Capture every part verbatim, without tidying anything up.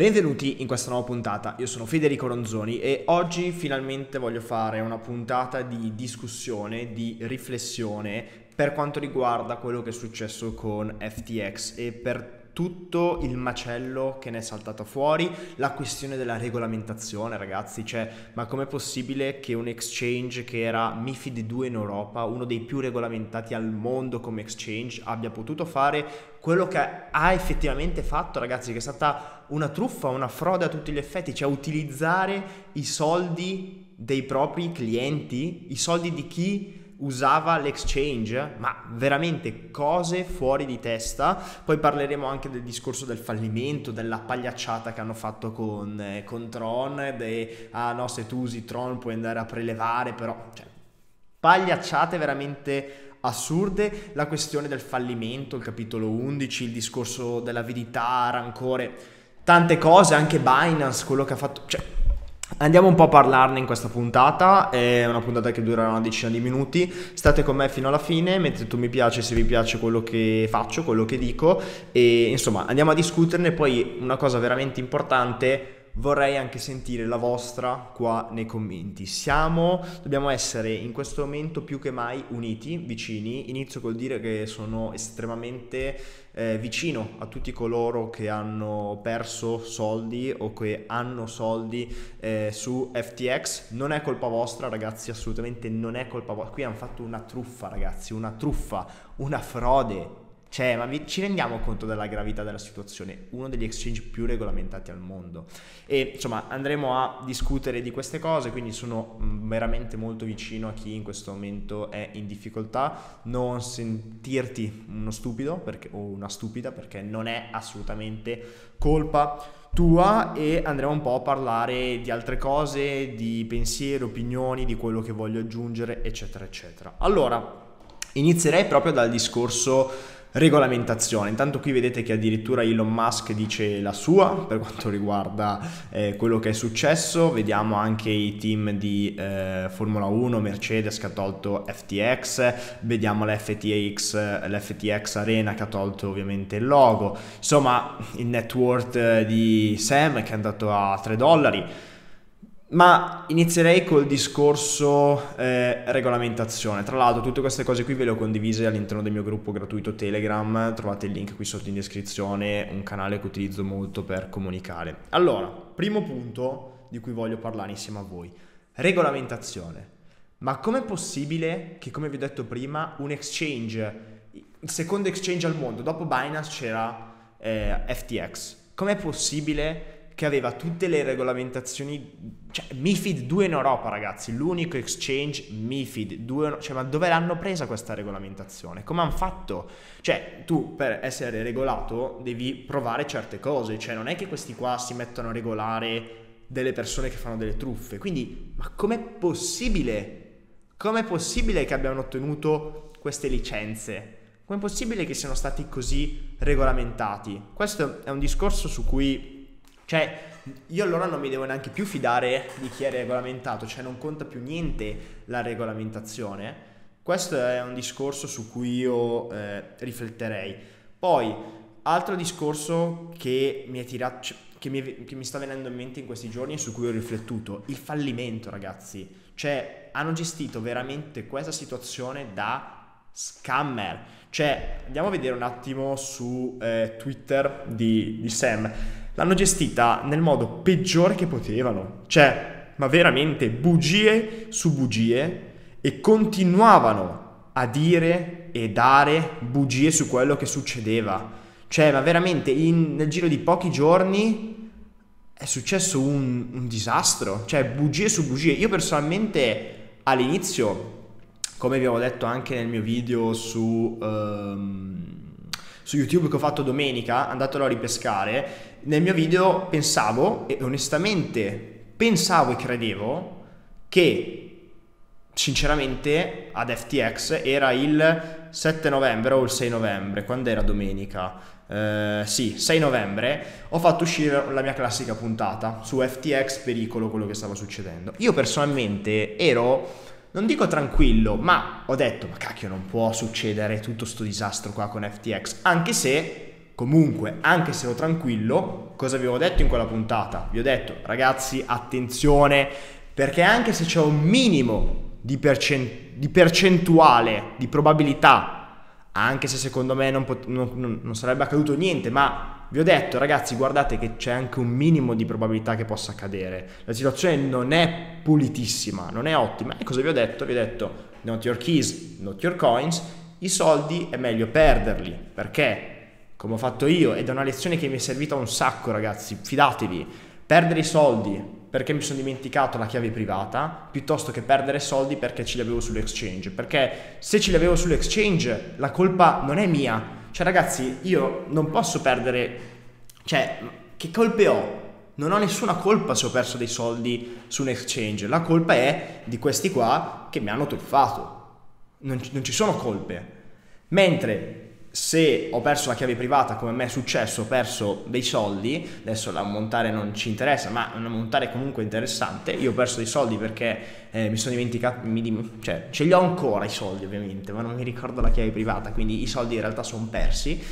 Benvenuti in questa nuova puntata, io sono Federico Ronzoni e oggi finalmente voglio fare una puntata di discussione, di riflessione per quanto riguarda quello che è successo con F T X e per tutto il macello che ne è saltato fuori, la questione della regolamentazione, ragazzi, cioè, ma com'è possibile che un exchange che era MiFID due in Europa, uno dei più regolamentati al mondo come exchange, abbia potuto fare quello che ha effettivamente fatto, ragazzi, che è stata una truffa, una frode a tutti gli effetti, cioè utilizzare i soldi dei propri clienti, i soldi di chi usava l'exchange, ma veramente cose fuori di testa. Poi parleremo anche del discorso del fallimento, della pagliacciata che hanno fatto con, eh, con Tron, de, ah no, se tu usi Tron puoi andare a prelevare, però, cioè, pagliacciate veramente assurde, la questione del fallimento, il capitolo undici, il discorso della verità, rancore, tante cose, anche Binance, quello che ha fatto, cioè andiamo un po' a parlarne in questa puntata, è una puntata che durerà una decina di minuti, state con me fino alla fine, mettete un mi piace se vi piace quello che faccio, quello che dico e insomma andiamo a discuterne. Poi una cosa veramente importante, vorrei anche sentire la vostra qua nei commenti. Siamo, dobbiamo essere in questo momento più che mai uniti, vicini. Inizio col dire che sono estremamente eh, vicino a tutti coloro che hanno perso soldi o che hanno soldi eh, su F T X. Non è colpa vostra, ragazzi, assolutamente non è colpa vostra. Qui hanno fatto una truffa, ragazzi, una truffa, una frode. Cioè, ma vi, ci rendiamo conto della gravità della situazione? Uno degli exchange più regolamentati al mondo. E insomma, andremo a discutere di queste cose, quindi sono veramente molto vicino a chi in questo momento è in difficoltà. Non sentirti uno stupido perché, o una stupida, perché non è assolutamente colpa tua, e andremo un po' a parlare di altre cose, di pensieri, opinioni, di quello che voglio aggiungere, eccetera, eccetera. Allora, inizierei proprio dal discorso regolamentazione. Intanto qui vedete che addirittura Elon Musk dice la sua per quanto riguarda eh, quello che è successo. Vediamo anche i team di eh, Formula uno, Mercedes che ha tolto F T X, vediamo l'F T X, l'F T X Arena che ha tolto ovviamente il logo, insomma il net worth di Sam che è andato a tre dollari. Ma inizierei col discorso eh, regolamentazione. Tra l'altro tutte queste cose qui ve le ho condivise all'interno del mio gruppo gratuito Telegram, trovate il link qui sotto in descrizione, un canale che utilizzo molto per comunicare. Allora, primo punto di cui voglio parlare insieme a voi, regolamentazione. Ma com'è possibile che, come vi ho detto prima, un exchange, il secondo exchange al mondo, dopo Binance c'era eh, F T X, com'è possibile che aveva tutte le regolamentazioni, cioè MiFID due in Europa, ragazzi, l'unico exchange MiFID due, cioè ma dove l'hanno presa questa regolamentazione? Come hanno fatto? Cioè tu per essere regolato devi provare certe cose, cioè non è che questi qua si mettono a regolare delle persone che fanno delle truffe, quindi ma com'è possibile? Com'è possibile che abbiano ottenuto queste licenze? Com'è possibile che siano stati così regolamentati? Questo è un discorso su cui, cioè, io allora non mi devo neanche più fidare di chi è regolamentato, cioè non conta più niente la regolamentazione. Questo è un discorso su cui io eh, rifletterei. Poi, altro discorso che mi è tirato, che mi, che mi sta venendo in mente in questi giorni e su cui ho riflettuto, il fallimento, ragazzi. Cioè, hanno gestito veramente questa situazione da scammer. Cioè, andiamo a vedere un attimo su eh, Twitter di, di Sam. L'hanno gestita nel modo peggiore che potevano, cioè, ma veramente bugie su bugie, e continuavano a dire e dare bugie su quello che succedeva. Cioè, ma veramente in, nel giro di pochi giorni è successo un, un disastro, cioè bugie su bugie. Io personalmente all'inizio, come vi avevo detto anche nel mio video su, um, su YouTube che ho fatto domenica, andatelo a ripescare, nel mio video pensavo, e onestamente pensavo e credevo, che sinceramente ad F T X era il sette novembre o il sei novembre, quando era domenica, eh, sì, sei novembre, ho fatto uscire la mia classica puntata su F T X, pericolo, quello che stava succedendo. Io personalmente ero, non dico tranquillo, ma ho detto, ma cacchio, non può succedere tutto sto disastro qua con F T X, anche se comunque, anche se ero tranquillo, cosa vi avevo detto in quella puntata? Vi ho detto, ragazzi, attenzione, perché anche se c'è un minimo di, percent- di percentuale di probabilità, anche se secondo me non, pot- non, non, non sarebbe accaduto niente, ma vi ho detto, ragazzi, guardate che c'è anche un minimo di probabilità che possa accadere. La situazione non è pulitissima, non è ottima. E cosa vi ho detto? Vi ho detto, not your keys, not your coins. I soldi è meglio perderli, perché, come ho fatto io, ed è una lezione che mi è servita un sacco, ragazzi, fidatevi, perdere i soldi perché mi sono dimenticato la chiave privata, piuttosto che perdere soldi perché ce li avevo sull'exchange, perché se ce li avevo sull'exchange la colpa non è mia, cioè ragazzi io non posso perdere, cioè che colpe ho? Non ho nessuna colpa se ho perso dei soldi su un exchange, la colpa è di questi qua che mi hanno truffato, non, non ci sono colpe, mentre se ho perso la chiave privata, come a me è successo, ho perso dei soldi, adesso l'ammontare non ci interessa, ma un ammontare comunque interessante, io ho perso dei soldi perché eh, mi sono dimenticato, mi, cioè ce li ho ancora i soldi ovviamente, ma non mi ricordo la chiave privata, quindi i soldi in realtà sono persi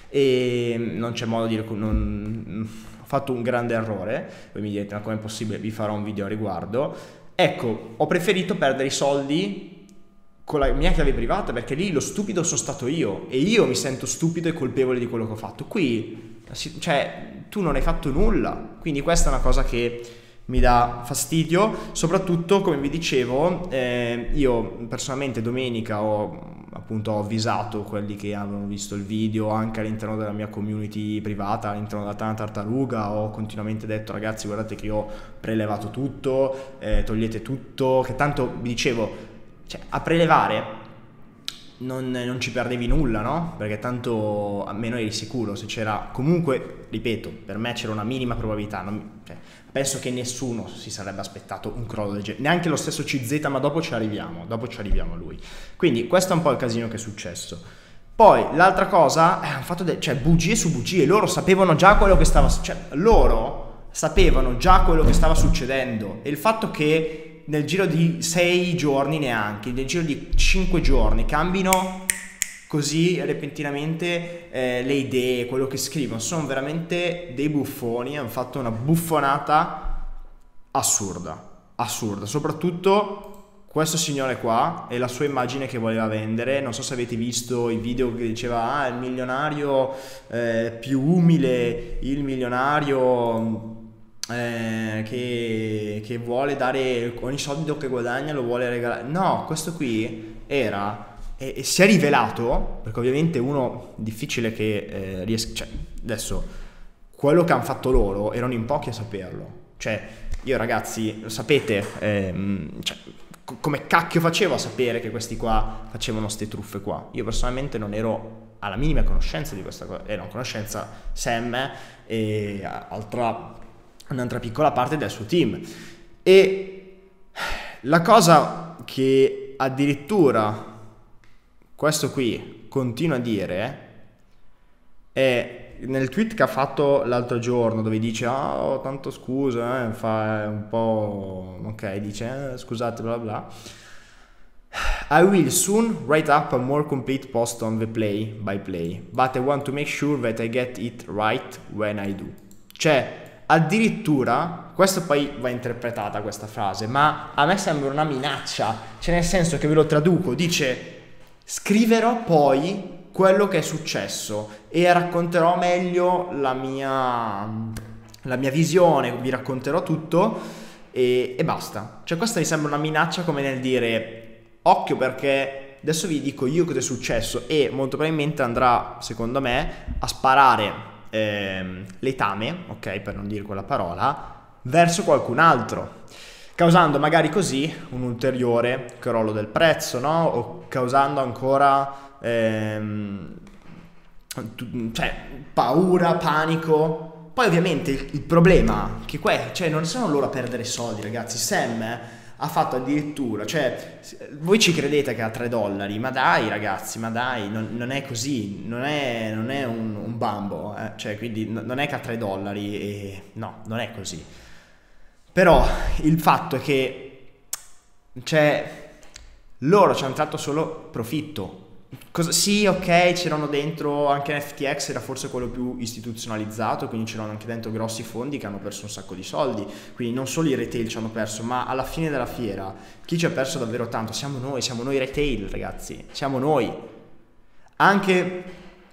e non c'è modo di... Non, ho fatto un grande errore, voi mi direte ma com'è possibile, vi farò un video a riguardo, ecco, ho preferito perdere i soldi con la mia chiave privata perché lì lo stupido sono stato io e io mi sento stupido e colpevole di quello che ho fatto. Qui, cioè, tu non hai fatto nulla, quindi questa è una cosa che mi dà fastidio, soprattutto come vi dicevo, eh, io personalmente domenica ho appunto ho avvisato quelli che avevano visto il video anche all'interno della mia community privata, all'interno della Tana Tartaruga, ho continuamente detto ragazzi guardate che io ho prelevato tutto, eh, togliete tutto, che tanto vi dicevo, cioè, a prelevare non, non ci perdevi nulla, no? Perché tanto almeno eri sicuro, se c'era comunque, ripeto, per me c'era una minima probabilità, non, cioè, penso che nessuno si sarebbe aspettato un crollo del genere, neanche lo stesso C Z, ma dopo ci arriviamo, dopo ci arriviamo a lui. Quindi questo è un po' il casino che è successo. Poi l'altra cosa è un fatto, de- cioè bugie su bugie, loro sapevano già quello che stava, cioè loro sapevano già quello che stava succedendo e il fatto che nel giro di sei giorni neanche, nel giro di cinque giorni cambino così repentinamente eh, le idee, quello che scrivono, sono veramente dei buffoni, hanno fatto una buffonata assurda, assurda, soprattutto questo signore qua e la sua immagine che voleva vendere, non so se avete visto i video che diceva ah il milionario eh, più umile, il milionario Eh, che, che vuole dare ogni soldo che guadagna lo vuole regalare. No, questo qui era e, e si è rivelato, perché ovviamente uno difficile che eh, riesca, cioè, adesso quello che hanno fatto loro erano in pochi a saperlo, cioè io ragazzi lo sapete, ehm, cioè, co- come cacchio facevo a sapere che questi qua facevano ste truffe qua? Io personalmente non ero alla minima conoscenza di questa cosa, ero a conoscenza Sam e altra un'altra piccola parte del suo team. E la cosa che addirittura questo qui continua a dire è nel tweet che ha fatto l'altro giorno dove dice ah oh, tanto scusa eh, fa un po' ok dice eh, scusate bla bla I will soon write up a more complete post on the play by play but I want to make sure that I get it right when I do. Cioè addirittura, questo poi va interpretata questa frase, ma a me sembra una minaccia, cioè nel senso che ve lo traduco, dice scriverò poi quello che è successo e racconterò meglio la mia, la mia visione, vi racconterò tutto e, e basta. Cioè questa mi sembra una minaccia come nel dire occhio perché adesso vi dico io cosa è successo e molto probabilmente andrà, secondo me, a sparare Ehm, letame, ok, per non dire quella parola, verso qualcun altro, causando magari così un ulteriore crollo del prezzo, no? O causando ancora ehm, cioè, paura, panico. Poi ovviamente il, il problema che qua, cioè non sono loro a perdere soldi, ragazzi. Sam eh, ha fatto addirittura, cioè voi ci credete che ha tre dollari, ma dai ragazzi, ma dai, non, non è così, non è, non è un, un bambo, eh? Cioè quindi n- non è che ha tre dollari e no, non è così. Però il fatto è che cioè loro ci hanno tratto solo profitto, Cosa, sì, ok, c'erano dentro anche F T X, era forse quello più istituzionalizzato, quindi c'erano anche dentro grossi fondi che hanno perso un sacco di soldi, quindi non solo i retail ci hanno perso, ma alla fine della fiera chi ci ha perso davvero tanto? Siamo noi, siamo noi retail, ragazzi, siamo noi. Anche,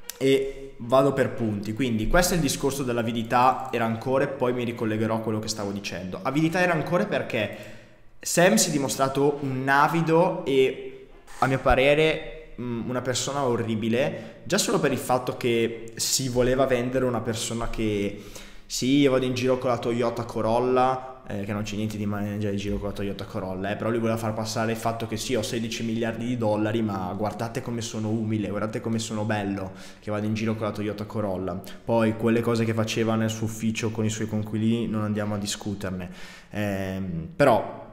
e vado per punti, quindi questo è il discorso dell'avidità e rancore, poi mi ricollegherò a quello che stavo dicendo. Avidità e rancore perché Sam si è dimostrato un avido e, a mio parere, una persona orribile, già solo per il fatto che si voleva vendere una persona che sì, io vado in giro con la Toyota Corolla, eh, che non c'è niente di mangiare in giro con la Toyota Corolla, eh, però lui voleva far passare il fatto che sì, ho sedici miliardi di dollari, ma guardate come sono umile, guardate come sono bello, che vado in giro con la Toyota Corolla. Poi quelle cose che faceva nel suo ufficio con i suoi coinquilini non andiamo a discuterne, eh, però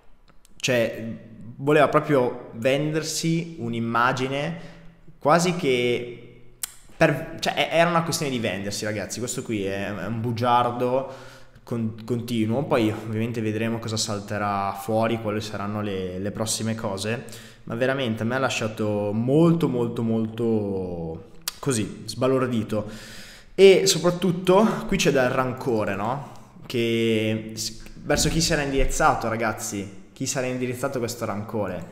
cioè voleva proprio vendersi un'immagine quasi che per, cioè era una questione di vendersi, ragazzi. Questo qui è, è un bugiardo con, continuo. Poi ovviamente vedremo cosa salterà fuori, quali saranno le, le prossime cose, ma veramente a me ha lasciato molto molto molto così sbalordito. E soprattutto qui c'è del rancore, no? Che verso chi si era indirizzato, ragazzi? Chi sarà indirizzato questo rancore?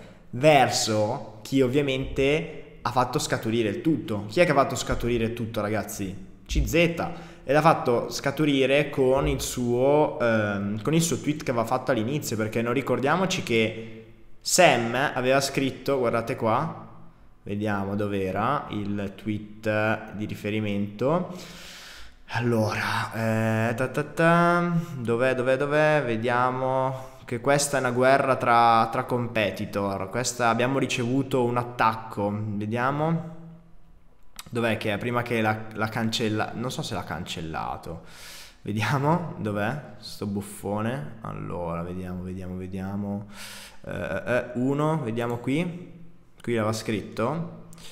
Verso chi ovviamente ha fatto scaturire il tutto. Chi è che ha fatto scaturire il tutto, ragazzi? C Z. E l'ha fatto scaturire con il suo ehm, con il suo tweet che aveva fatto all'inizio, perché non ricordiamoci che Sam aveva scritto, guardate qua, vediamo dov'era il tweet di riferimento. Allora, eh, ta ta ta, dov'è, dov'è, dov'è? Vediamo che questa è una guerra tra, tra competitor. Questa abbiamo ricevuto un attacco. Vediamo. Dov'è che è? Prima che la, la cancella. Non so se l'ha cancellato. Vediamo. Dov'è? Sto buffone. Allora, vediamo, vediamo, vediamo. Eh, eh, uno, vediamo qui. Qui l'aveva scritto.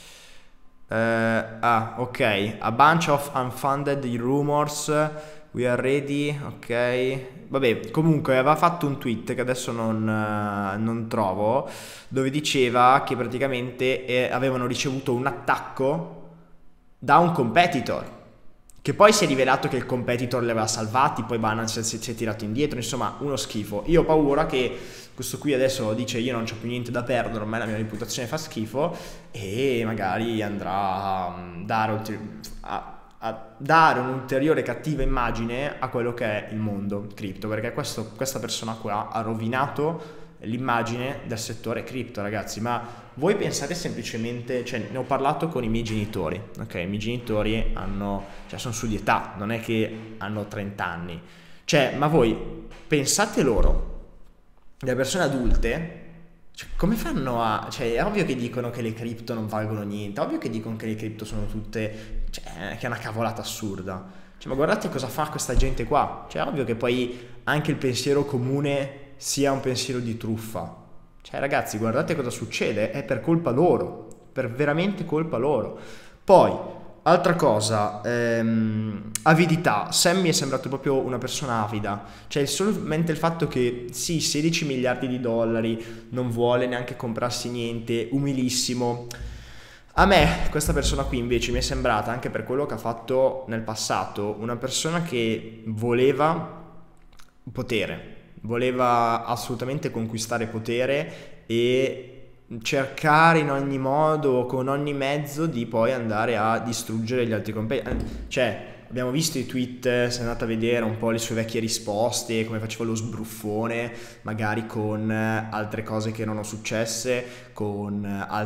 Eh, ah, ok. A bunch of unfounded rumors. We are ready, ok. Vabbè, comunque aveva fatto un tweet che adesso non, uh, non trovo, dove diceva che praticamente eh, avevano ricevuto un attacco da un competitor, che poi si è rivelato che il competitor li aveva salvati, poi Binance si, si è tirato indietro, insomma uno schifo. Io ho paura che questo qui adesso dice io non c'ho più niente da perdere, ormai la mia reputazione fa schifo, e magari andrà a dare ulteriori... A, a dare un'ulteriore cattiva immagine a quello che è il mondo cripto, perché questo, questa persona qua ha rovinato l'immagine del settore cripto, ragazzi. Ma voi pensate semplicemente, cioè ne ho parlato con i miei genitori, ok, i miei genitori hanno, cioè sono su di età, non è che hanno trenta anni, cioè, ma voi pensate loro, le persone adulte, cioè, come fanno a... Cioè, è ovvio che dicono che le cripto non valgono niente, è ovvio che dicono che le cripto sono tutte... Cioè, che è una cavolata assurda. Cioè, ma guardate cosa fa questa gente qua. Cioè, è ovvio che poi anche il pensiero comune sia un pensiero di truffa. Cioè, ragazzi, guardate cosa succede, è per colpa loro, per veramente colpa loro. Poi, altra cosa, ehm, avidità. Sam mi è sembrato proprio una persona avida, cioè solamente il fatto che sì, sedici miliardi di dollari, non vuole neanche comprarsi niente, umilissimo. A me questa persona qui invece mi è sembrata, anche per quello che ha fatto nel passato, una persona che voleva potere, voleva assolutamente conquistare potere e cercare in ogni modo, con ogni mezzo, di poi andare a distruggere gli altri competitor. Cioè, abbiamo visto i tweet, se andate a vedere un po' le sue vecchie risposte, come faceva lo sbruffone, magari con altre cose che erano successe, con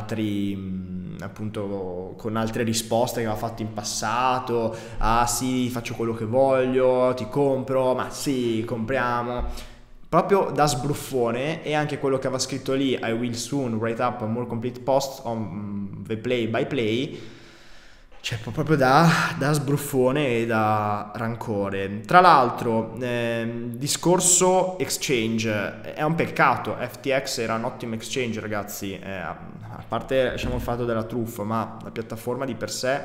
altri, appunto, con altre risposte che aveva fatto in passato. Ah sì, faccio quello che voglio, ti compro, ma sì, compriamo. Proprio da sbruffone. E anche quello che aveva scritto lì, I will soon write up a more complete post on the play by play, cioè proprio da, da sbruffone e da rancore. Tra l'altro, eh, discorso exchange, è un peccato. F T X era un ottimo exchange, ragazzi, eh, a parte diciamo il fatto della truffa, ma la piattaforma di per sé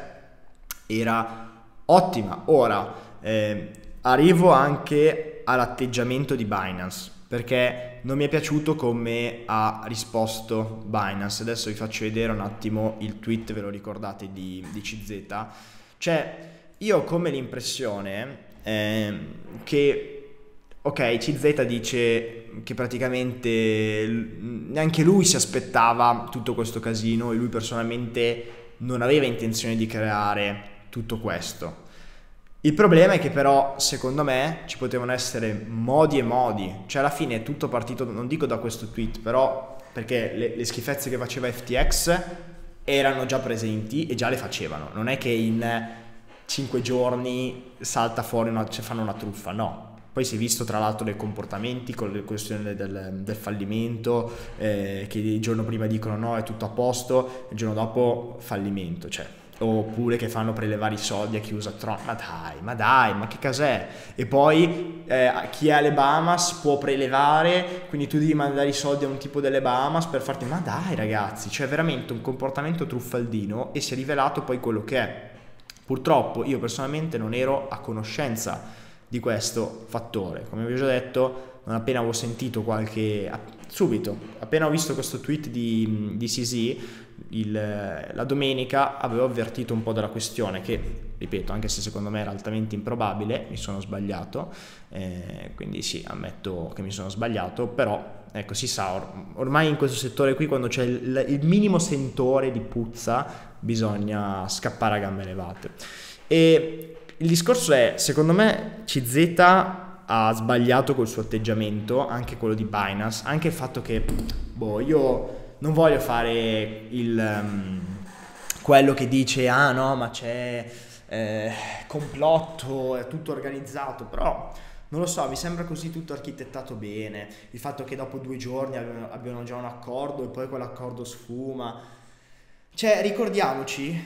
era ottima. Ora, eh, arrivo anche all'atteggiamento di Binance, perché non mi è piaciuto come ha risposto Binance. Adesso vi faccio vedere un attimo il tweet, ve lo ricordate, di, di C Z. Cioè, io ho come l'impressione eh, che ok, C Z dice che praticamente neanche lui si aspettava tutto questo casino e lui personalmente non aveva intenzione di creare tutto questo. Il problema è che però, secondo me, ci potevano essere modi e modi. Cioè, alla fine è tutto partito, non dico da questo tweet, però perché le, le schifezze che faceva F T X erano già presenti e già le facevano. Non è che in cinque giorni salta fuori una, cioè fanno una truffa, no. Poi si è visto tra l'altro dei comportamenti con le questioni del, del fallimento, eh, che il giorno prima dicono no, è tutto a posto, il giorno dopo fallimento, cioè, oppure che fanno prelevare i soldi a chi usa Tron. Ma dai, ma dai, ma che cos'è? E poi eh, chi è alle Bahamas può prelevare, quindi tu devi mandare i soldi a un tipo delle Bahamas per farti... Ma dai ragazzi, cioè veramente un comportamento truffaldino, e si è rivelato poi quello che è. Purtroppo io personalmente non ero a conoscenza di questo fattore. Come vi ho già detto, non appena ho sentito qualche... subito, appena ho visto questo tweet di, di C Z, il, la domenica avevo avvertito un po' della questione che, ripeto, anche se secondo me era altamente improbabile, mi sono sbagliato, eh, quindi sì, ammetto che mi sono sbagliato, però ecco, si sa, or- ormai in questo settore qui, quando c'è il, il minimo sentore di puzza, bisogna scappare a gambe levate. E il discorso è, secondo me C Z ha sbagliato col suo atteggiamento, anche quello di Binance, anche il fatto che, boh, io non voglio fare il um, quello che dice, ah no, ma c'è eh, complotto, è tutto organizzato, però non lo so, mi sembra così tutto architettato bene, il fatto che dopo due giorni abbiano, abbiano già un accordo e poi quell'accordo sfuma, cioè ricordiamoci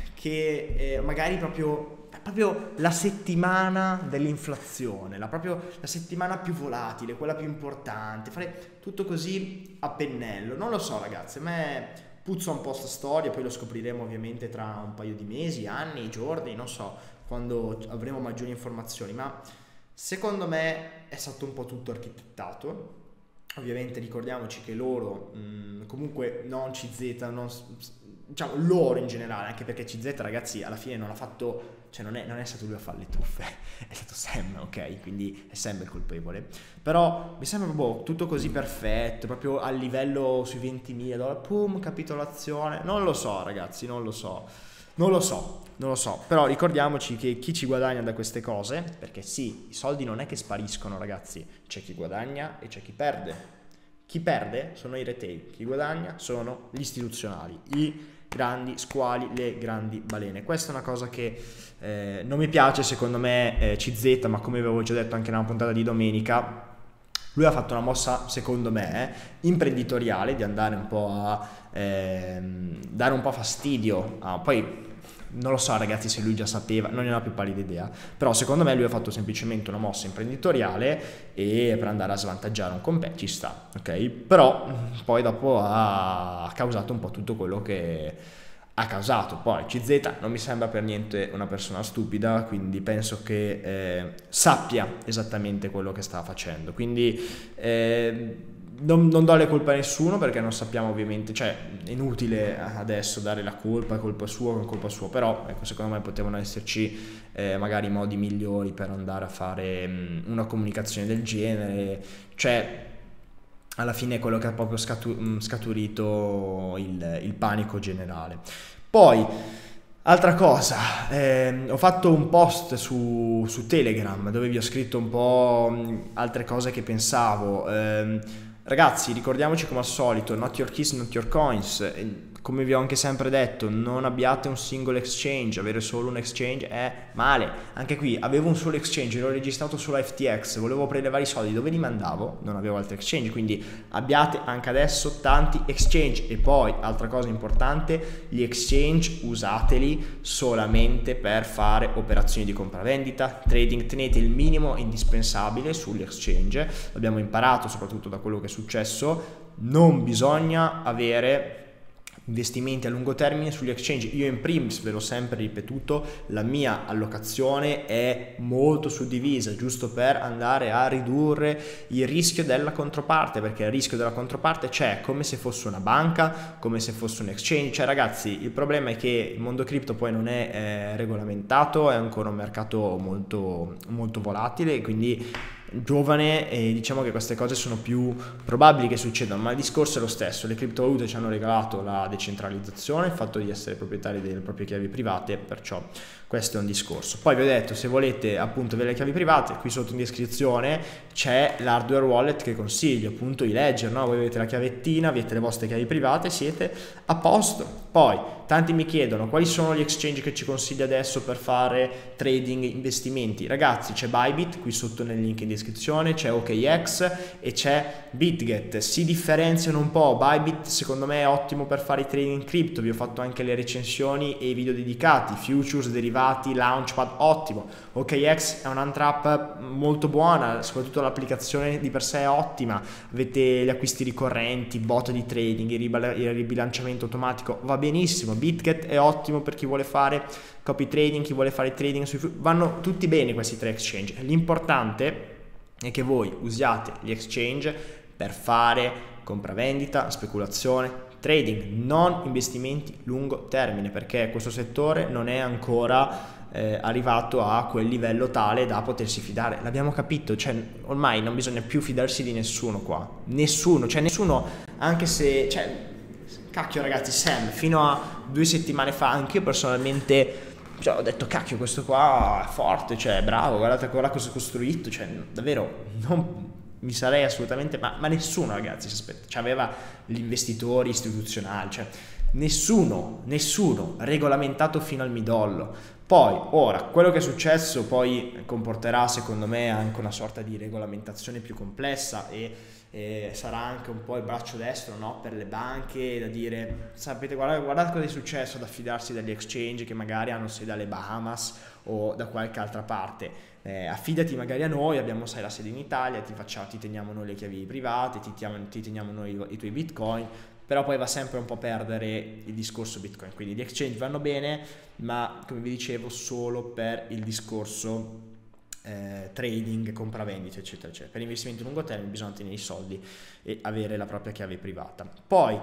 che eh, magari proprio... proprio la settimana dell'inflazione, la, proprio la settimana più volatile, quella più importante, fare tutto così a pennello, non lo so ragazzi, a me puzza un po' sta storia, poi lo scopriremo ovviamente tra un paio di mesi, anni, giorni, non so, quando avremo maggiori informazioni, ma secondo me è stato un po' tutto architettato. Ovviamente ricordiamoci che loro, mh, comunque non C Z, non, diciamo loro in generale, anche perché C Z ragazzi alla fine non ha fatto, cioè non è, non è stato lui a fare le truffe, è stato Sam, ok? Quindi è Sam il colpevole. Però mi sembra boh, tutto così perfetto, proprio a livello sui ventimila dollari, pum, capitolazione, non lo so ragazzi, non lo so, non lo so. Non lo so, però ricordiamoci che chi ci guadagna da queste cose, perché sì, i soldi non è che spariscono ragazzi, c'è chi guadagna e c'è chi perde. Chi perde sono i retail, chi guadagna sono gli istituzionali, i grandi squali, le grandi balene. Questa è una cosa che eh, non mi piace, secondo me eh, C Z, ma come avevo già detto anche nella puntata di domenica, lui ha fatto una mossa, secondo me, eh, imprenditoriale, di andare un po' a eh, dare un po' fastidio a, poi non lo so ragazzi se lui già sapeva, non ne ho la più pallida idea, però secondo me lui ha fatto semplicemente una mossa imprenditoriale e per andare a svantaggiare un competitor, ci sta, ok? Però poi dopo ha causato un po' tutto quello che ha causato. Poi C Z non mi sembra per niente una persona stupida, quindi penso che eh, sappia esattamente quello che sta facendo, quindi eh, Non, non do le colpe a nessuno perché non sappiamo ovviamente, cioè è inutile adesso dare la colpa, è colpa sua, è colpa sua, però ecco, secondo me potevano esserci eh, magari modi migliori per andare a fare mh, una comunicazione del genere, cioè alla fine è quello che ha proprio scatu- scaturito il, il panico generale. Poi altra cosa, eh, ho fatto un post su, su Telegram dove vi ho scritto un po' mh, altre cose che pensavo. ehm, Ragazzi, ricordiamoci come al solito, not your keys, not your coins. Come vi ho anche sempre detto, non abbiate un singolo exchange, avere solo un exchange è male. Anche qui avevo un solo exchange, l'ho registrato solo a F T X, volevo prelevare i soldi, dove li mandavo? Non avevo altri exchange, quindi abbiate anche adesso tanti exchange. E poi, altra cosa importante, gli exchange usateli solamente per fare operazioni di compravendita, trading, tenete il minimo indispensabile sugli exchange. L'abbiamo imparato soprattutto da quello che è successo, non bisogna avere investimenti a lungo termine sugli exchange. Io in primis, ve l'ho sempre ripetuto, la mia allocazione è molto suddivisa, giusto per andare a ridurre il rischio della controparte, perché il rischio della controparte c'è come se fosse una banca, come se fosse un exchange. Cioè ragazzi, il problema è che il mondo cripto poi non è eh, regolamentato, è ancora un mercato molto, molto volatile, quindi giovane, e diciamo che queste cose sono più probabili che succedano, ma il discorso è lo stesso. Le criptovalute ci hanno regalato la decentralizzazione, il fatto di essere proprietari delle proprie chiavi private, perciò questo è un discorso. Poi vi ho detto, se volete appunto avere le chiavi private, qui sotto in descrizione c'è l'hardware wallet che consiglio, appunto i Ledger, no? Voi avete la chiavettina, avete le vostre chiavi private, siete a posto. Poi tanti mi chiedono quali sono gli exchange che ci consigli adesso per fare trading, investimenti. Ragazzi, c'è Bybit qui sotto nel link in descrizione, c'è O K X e c'è BitGet. Si differenziano un po'. Bybit secondo me è ottimo per fare i trading in cripto, vi ho fatto anche le recensioni e i video dedicati. Futures, derivati, Launchpad, ottimo. O K X è un'altra app molto buona, soprattutto l'applicazione di per sé è ottima. Avete gli acquisti ricorrenti, bot di trading, il ribilanciamento automatico, va benissimo. BitGet è ottimo per chi vuole fare copy trading, chi vuole fare trading sui vanno tutti bene questi tre exchange. L'importante è che voi usiate gli exchange per fare compravendita, speculazione, trading, non investimenti lungo termine, perché questo settore non è ancora eh, arrivato a quel livello tale da potersi fidare. L'abbiamo capito, cioè ormai non bisogna più fidarsi di nessuno qua, nessuno, cioè nessuno, anche se, cioè, cacchio ragazzi, Sam, fino a due settimane fa anche io personalmente, cioè, ho detto cacchio, questo qua è forte, cioè è bravo, guardate ancora cosa ha costruito, cioè davvero non mi sarei assolutamente, ma, ma nessuno ragazzi si aspetta, cioè aveva gli investitori istituzionali, cioè nessuno, nessuno regolamentato fino al midollo. Poi ora quello che è successo poi comporterà secondo me anche una sorta di regolamentazione più complessa e E sarà anche un po' il braccio destro, no? Per le banche, da dire sapete guardate, guardate cosa è successo, da fidarsi dagli exchange che magari hanno sede alle Bahamas o da qualche altra parte. Eh, affidati magari a noi, abbiamo sai la sede in Italia, ti, facciamo, ti teniamo noi le chiavi private, ti, tiamo, ti teniamo noi i, i tuoi bitcoin, però poi va sempre un po' a perdere il discorso bitcoin. Quindi gli exchange vanno bene, ma come vi dicevo solo per il discorso Eh, trading, compravendite eccetera eccetera. Per investimenti a lungo termine bisogna tenere i soldi e avere la propria chiave privata. Poi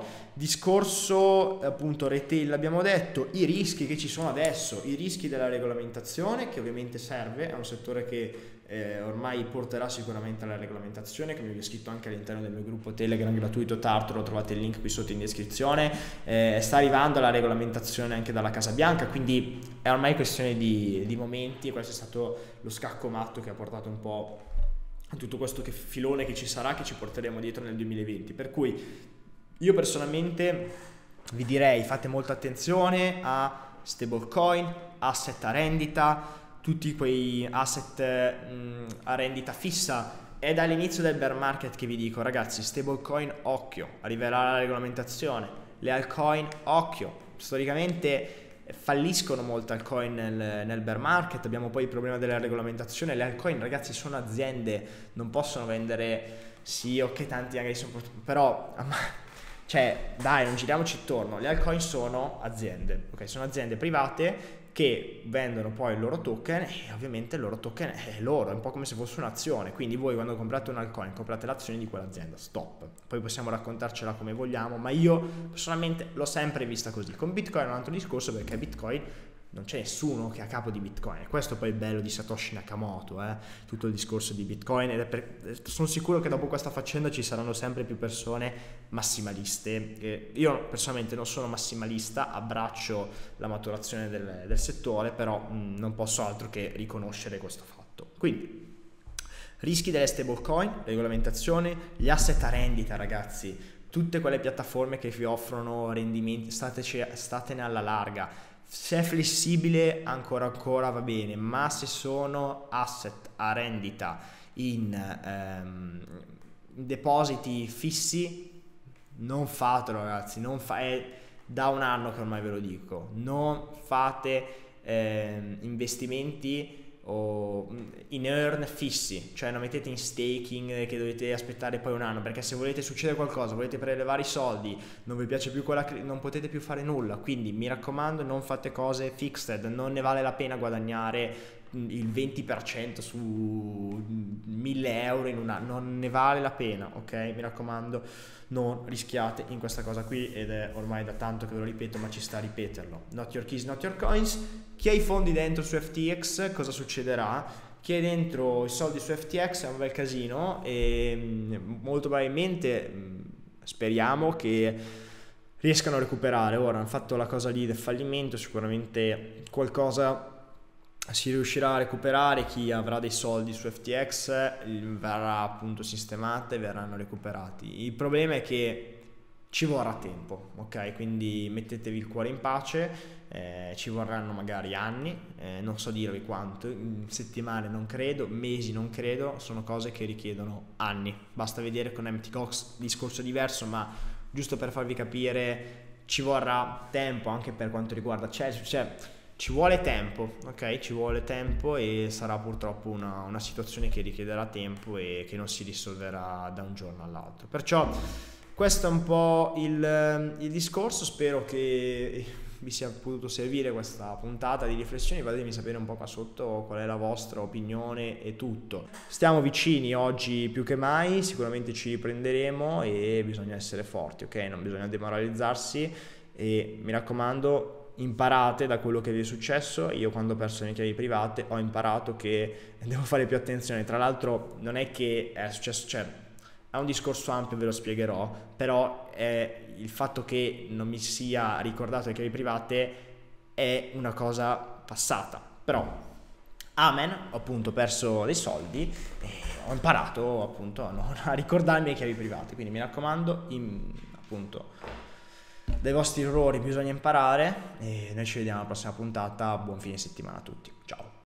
discorso appunto retail, abbiamo detto i rischi che ci sono adesso, i rischi della regolamentazione che ovviamente serve, è un settore che eh, ormai porterà sicuramente alla regolamentazione, che mi vi ho scritto anche all'interno del mio gruppo Telegram gratuito Tartaro, trovate il link qui sotto in descrizione. Eh, sta arrivando la regolamentazione anche dalla Casa Bianca, quindi è ormai questione di, di momenti, e questo è stato lo scacco matto che ha portato un po' a tutto questo che filone che ci sarà, che ci porteremo dietro nel duemilaventi. Per cui io personalmente vi direi fate molta attenzione a stablecoin, asset a rendita, tutti quei asset mh, a rendita fissa. È dall'inizio del bear market che vi dico ragazzi, stablecoin occhio, arriverà la regolamentazione, le altcoin occhio, storicamente falliscono molto altcoin nel, nel bear market, abbiamo poi il problema della regolamentazione. Le altcoin ragazzi sono aziende, non possono vendere, sì ok tanti magari sono, però cioè dai non giriamoci intorno, le altcoin sono aziende, ok, sono aziende private che vendono poi il loro token e ovviamente il loro token è loro, è un po' come se fosse un'azione, quindi voi quando comprate un altcoin comprate l'azione di quell'azienda, stop. Poi possiamo raccontarcela come vogliamo, ma io personalmente l'ho sempre vista così. Con Bitcoin è un altro discorso, perché Bitcoin non c'è nessuno che è a capo di Bitcoin, questo poi è il bello di Satoshi Nakamoto, eh? Tutto il discorso di Bitcoin, ed è per, sono sicuro che dopo questa faccenda ci saranno sempre più persone massimaliste. Eh, io personalmente non sono massimalista, abbraccio la maturazione del, del settore, però mh, non posso altro che riconoscere questo fatto. Quindi rischi delle stablecoin, regolamentazione, gli asset a rendita ragazzi, tutte quelle piattaforme che vi offrono rendimenti, stateci, statene alla larga. Se è flessibile ancora ancora va bene, ma se sono asset a rendita in ehm, depositi fissi, non fatelo ragazzi, non fa- è da un anno che ormai ve lo dico, non fate ehm, investimenti o in earn fissi, cioè non mettete in staking che dovete aspettare poi un anno, perché se volete succedere qualcosa, volete prelevare i soldi, non vi piace più quella, non potete più fare nulla. Quindi mi raccomando, non fate cose fixed, non ne vale la pena guadagnare il venti per cento su mille euro in un anno, non ne vale la pena, ok? Mi raccomando, non rischiate in questa cosa qui, ed è ormai da tanto che ve lo ripeto, ma ci sta a ripeterlo. Not your keys, not your coins. Chi ha i fondi dentro su F T X, cosa succederà? Chi ha dentro i soldi su F T X è un bel casino, e molto probabilmente speriamo che riescano a recuperare. Ora hanno fatto la cosa lì del fallimento, sicuramente qualcosa si riuscirà a recuperare. Chi avrà dei soldi su F T X verrà appunto sistemata e verranno recuperati. Il problema è che ci vorrà tempo, ok? Quindi mettetevi il cuore in pace, eh, ci vorranno magari anni, eh, non so dirvi quanto, settimane non credo, mesi non credo, sono cose che richiedono anni. Basta vedere con M T Gox, discorso diverso, ma giusto per farvi capire, ci vorrà tempo anche per quanto riguarda Chelsea, cioè ci vuole tempo, ok? Ci vuole tempo, e sarà purtroppo una, una situazione che richiederà tempo e che non si risolverà da un giorno all'altro. Perciò questo è un po' il, il discorso. Spero che vi sia potuto servire questa puntata di riflessioni. Fatemi sapere un po' qua sotto qual è la vostra opinione e tutto. Stiamo vicini oggi più che mai, sicuramente ci riprenderemo e bisogna essere forti, ok? Non bisogna demoralizzarsi, e mi raccomando, imparate da quello che vi è successo. Io quando ho perso le chiavi private ho imparato che devo fare più attenzione. Tra l'altro non è che è successo, cioè è un discorso ampio, ve lo spiegherò, però è il fatto che non mi sia ricordato le chiavi private è una cosa passata. Però amen, ho appunto perso dei soldi e ho imparato appunto a, non, a ricordarmi le chiavi private. Quindi mi raccomando, in, appunto dai vostri errori bisogna imparare, e noi ci vediamo alla prossima puntata. Buon fine settimana a tutti, ciao.